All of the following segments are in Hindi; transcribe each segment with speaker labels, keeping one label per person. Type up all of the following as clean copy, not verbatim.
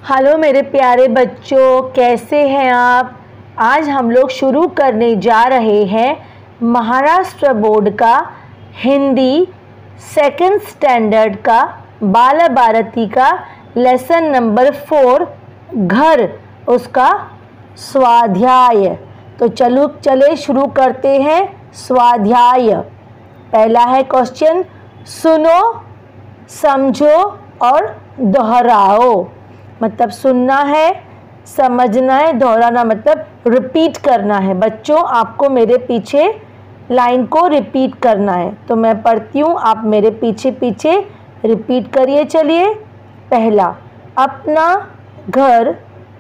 Speaker 1: हेलो मेरे प्यारे बच्चों, कैसे हैं आप। आज हम लोग शुरू करने जा रहे हैं महाराष्ट्र बोर्ड का हिंदी सेकंड स्टैंडर्ड का बाल भारती का लेसन नंबर 4 घर, उसका स्वाध्याय। तो चले शुरू करते हैं स्वाध्याय। पहला है क्वेश्चन, सुनो, समझो और दोहराओ। मतलब सुनना है, समझना है, दोहराना मतलब रिपीट करना है। बच्चों, आपको मेरे पीछे लाइन को रिपीट करना है। तो मैं पढ़ती हूँ, आप मेरे पीछे पीछे रिपीट करिए। चलिए, पहला, अपना घर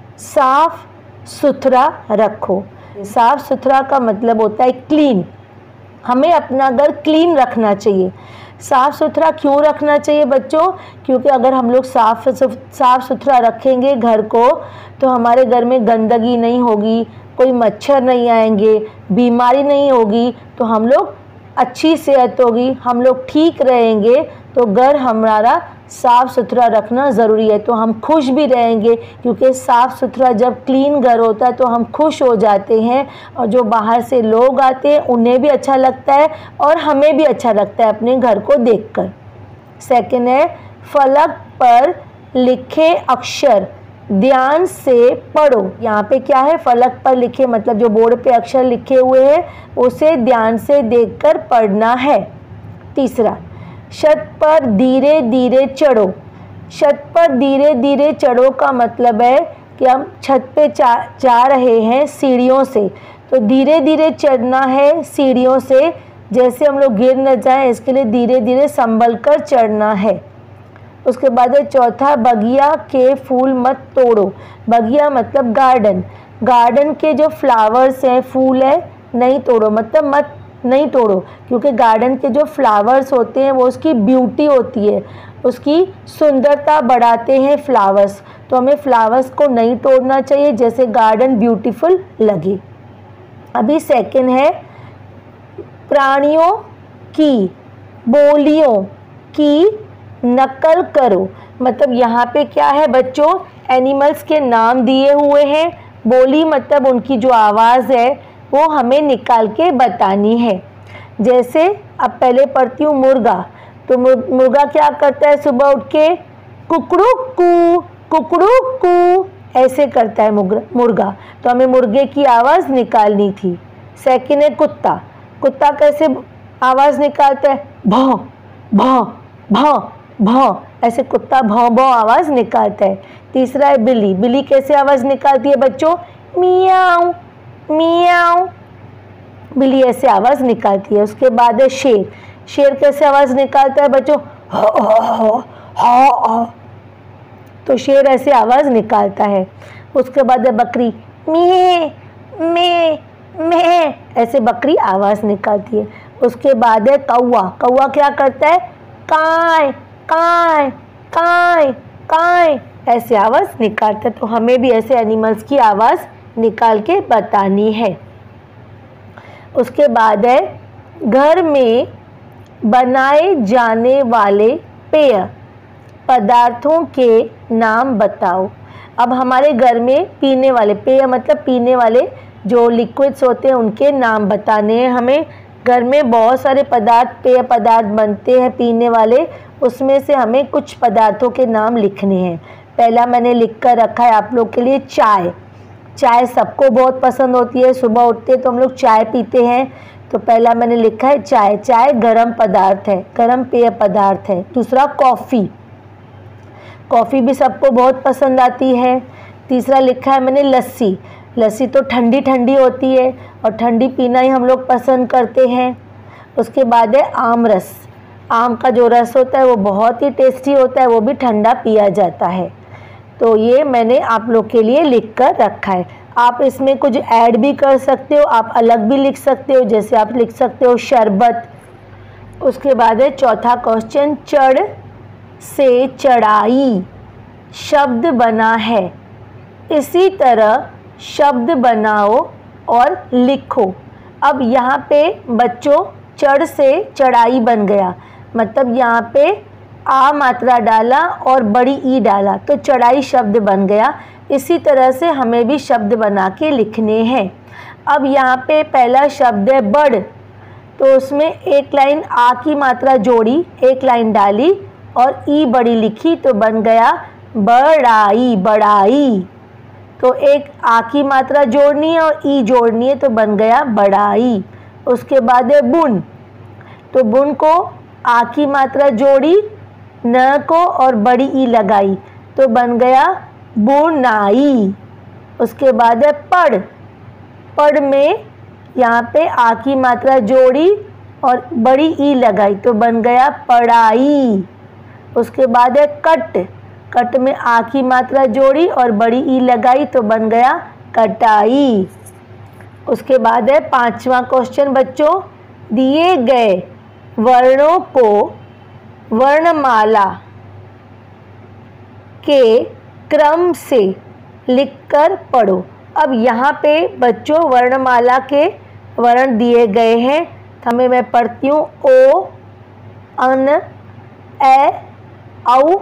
Speaker 1: साफ सुथरा रखो। साफ सुथरा का मतलब होता है क्लीन। हमें अपना घर क्लीन रखना चाहिए। साफ़ सुथरा क्यों रखना चाहिए बच्चों? क्योंकि अगर हम लोग साफ़ सुथरा रखेंगे घर को, तो हमारे घर में गंदगी नहीं होगी, कोई मच्छर नहीं आएंगे, बीमारी नहीं होगी, तो हम लोग अच्छी सेहत होगी, हम लोग ठीक रहेंगे। तो घर हमारा साफ़ सुथरा रखना ज़रूरी है। तो हम खुश भी रहेंगे, क्योंकि साफ़ सुथरा जब क्लीन घर होता है तो हम खुश हो जाते हैं, और जो बाहर से लोग आते हैं उन्हें भी अच्छा लगता है और हमें भी अच्छा लगता है अपने घर को देखकर। सेकंड है, फलक पर लिखे अक्षर ध्यान से पढ़ो। यहाँ पे क्या है? फलक पर लिखे मतलब जो बोर्ड पे अक्षर लिखे हुए हैं उसे ध्यान से देखकर पढ़ना है। तीसरा, छत पर धीरे धीरे चढ़ो। छत पर धीरे धीरे चढ़ो का मतलब है कि हम छत पे जा रहे हैं सीढ़ियों से, तो धीरे धीरे चढ़ना है सीढ़ियों से, जैसे हम लोग गिर न जाएं इसके लिए धीरे धीरे संभल कर चढ़ना है। उसके बाद है चौथा, बगिया के फूल मत तोड़ो। बगिया मतलब गार्डन। गार्डन के जो फ्लावर्स हैं, फूल है, नहीं तोड़ो मतलब मत नहीं तोड़ो, क्योंकि गार्डन के जो फ्लावर्स होते हैं वो उसकी ब्यूटी होती है, उसकी सुंदरता बढ़ाते हैं फ्लावर्स। तो हमें फ्लावर्स को नहीं तोड़ना चाहिए, जैसे गार्डन ब्यूटीफुल लगे। अभी सेकंड है, प्राणियों की बोलियों की नकल करो। मतलब यहाँ पे क्या है बच्चों? एनिमल्स के नाम दिए हुए हैं। बोली मतलब उनकी जो आवाज़ है वो हमें निकाल के बतानी है। जैसे अब पहले पढ़ती हूँ मुर्गा। तो मुर्गा क्या करता है? सुबह उठ के कुकड़ू कू ऐसे करता है मुर्गा। तो हमें मुर्गे की आवाज़ निकालनी थी। सेकंड है कुत्ता। कुत्ता कैसे आवाज़ निकालता है? भौं भौं भौं भौं, ऐसे कुत्ता भौं भौं आवाज़ निकालता है। तीसरा है बिल्ली। बिल्ली कैसे आवाज़ निकालती है बच्चों? मियाऊं मियाऊं, बिल्ली ऐसे आवाज़ निकालती है। उसके बाद है शेर। शेर कैसे आवाज़ निकालता है बच्चों? हो। तो शेर ऐसे आवाज़ निकालता है। उसके बाद है बकरी। में में में, ऐसे बकरी आवाज़ निकालती है। उसके बाद है कौवा। कौवा क्या करता है? काय काय काय काय, ऐसे आवाज़ निकालता है। तो हमें भी ऐसे एनिमल्स की आवाज़ निकाल के बतानी है। उसके बाद है, घर में बनाए जाने वाले पेय पदार्थों के नाम बताओ। अब हमारे घर में पीने वाले, पेय मतलब पीने वाले जो लिक्विड्स होते हैं उनके नाम बताने हैं हमें। घर में बहुत सारे पेय पदार्थ बनते हैं पीने वाले, उसमें से हमें कुछ पदार्थों के नाम लिखने हैं। पहला मैंने लिख कर रखा है आप लोग के लिए, चाय। चाय सबको बहुत पसंद होती है, सुबह उठते तो हम लोग चाय पीते हैं। तो पहला मैंने लिखा है चाय। चाय गरम पदार्थ है, गरम पेय पदार्थ है। दूसरा कॉफ़ी। कॉफ़ी भी सबको बहुत पसंद आती है। तीसरा लिखा है मैंने लस्सी। लस्सी तो ठंडी ठंडी होती है और ठंडी पीना ही हम लोग पसंद करते हैं। उसके बाद है आम रस। आम का जो रस होता है वो बहुत ही टेस्टी होता है, वो भी ठंडा पिया जाता है। तो ये मैंने आप लोग के लिए लिख कर रखा है। आप इसमें कुछ ऐड भी कर सकते हो, आप अलग भी लिख सकते हो, जैसे आप लिख सकते हो शरबत। उसके बाद है चौथा क्वेश्चन, चढ़ से चढ़ाई शब्द बना है, इसी तरह शब्द बनाओ और लिखो। अब यहाँ पे बच्चों चढ़ से चढ़ाई बन गया, मतलब यहाँ पे आ मात्रा डाला और बड़ी ई डाला तो चढ़ाई शब्द बन गया। इसी तरह से हमें भी शब्द बना के लिखने हैं। अब यहाँ पे पहला शब्द है बड़, तो उसमें एक लाइन आ की मात्रा जोड़ी, एक लाइन डाली और ई बड़ी लिखी तो बन गया बड़ाई, बड़ाई। तो एक आ की मात्रा जोड़नी है और ई जोड़नी है तो बन गया बड़ाई। उसके बाद है बुन, तो बुन को आ की मात्रा जोड़ी, न को और बड़ी ई लगाई तो बन गया बुनाई। उसके बाद है पढ़, पढ़ में यहाँ पे आ की मात्रा जोड़ी और बड़ी ई लगाई तो बन गया पढ़ाई। उसके बाद है कट, कट में आ की मात्रा जोड़ी और बड़ी ई लगाई तो बन गया कटाई। उसके बाद है पांचवा क्वेश्चन बच्चों, दिए गए वर्णों को वर्णमाला के क्रम से लिखकर पढ़ो। अब यहाँ पे बच्चों वर्णमाला के वर्ण दिए गए हैं, हमें मैं पढ़ती हूँ ओ, अन, ए, औ,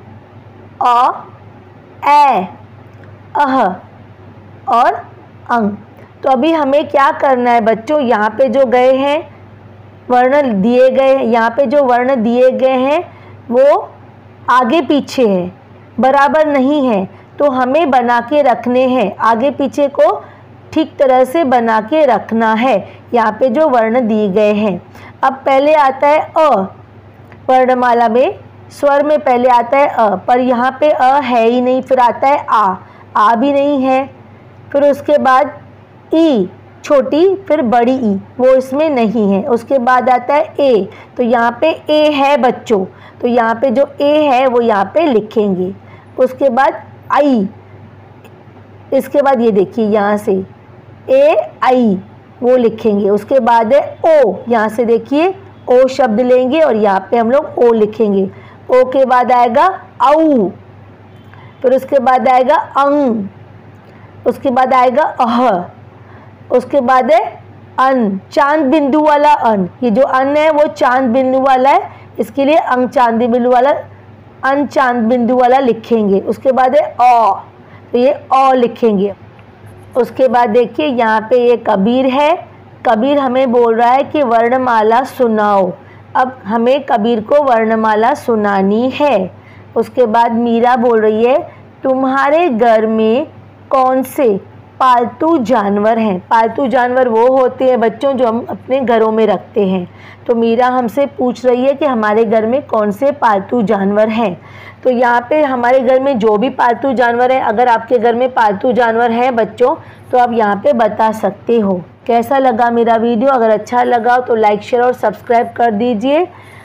Speaker 1: अ, ए, अह और अंग। तो अभी हमें क्या करना है बच्चों, यहाँ पे जो गए हैं वर्ण दिए गए हैं, यहाँ पे जो वर्ण दिए गए हैं वो आगे पीछे है, बराबर नहीं है, तो हमें बना के रखने हैं, आगे पीछे को ठीक तरह से बना के रखना है। यहाँ पे जो वर्ण दिए गए हैं, अब पहले आता है अ, वर्णमाला में स्वर में पहले आता है अ, पर यहाँ पे अ है ही नहीं, फिर आता है आ भी नहीं है, फिर उसके बाद ई छोटी, फिर बड़ी ई, वो इसमें नहीं है। उसके बाद आता है ए, तो यहाँ पे ए है बच्चों, तो यहाँ पे जो ए है वो यहाँ पे लिखेंगे। उसके बाद आई, इसके बाद ये देखिए यहाँ से ए आई वो लिखेंगे। उसके बाद है ओ, यहाँ से देखिए ओ शब्द लेंगे और यहाँ पे हम लोग ओ लिखेंगे। ओ के बाद आएगा औ, फिर उसके बाद आएगा अंग, उसके बाद आएगा अह, उसके बाद है अन, चांद बिंदु वाला अन, ये जो अन है वो चांद बिंदु वाला है, इसके लिए अंग चांद बिंदु वाला, अन चांद बिंदु वाला लिखेंगे। उसके बाद है औ, तो ये औ लिखेंगे। उसके बाद देखिए यहाँ पे ये कबीर है, कबीर हमें बोल रहा है कि वर्णमाला सुनाओ। अब हमें कबीर को वर्णमाला सुनानी है। उसके बाद मीरा बोल रही है तुम्हारे घर में कौन से पालतू जानवर हैं। पालतू जानवर वो होते हैं बच्चों जो हम अपने घरों में रखते हैं। तो मीरा हमसे पूछ रही है कि हमारे घर में कौन से पालतू जानवर हैं। तो यहाँ पे हमारे घर में जो भी पालतू जानवर है, अगर आपके घर में पालतू जानवर हैं बच्चों तो आप यहाँ पे बता सकते हो। कैसा लगा मेरा वीडियो? अगर अच्छा लगा तो लाइक शेयर और सब्सक्राइब कर दीजिए।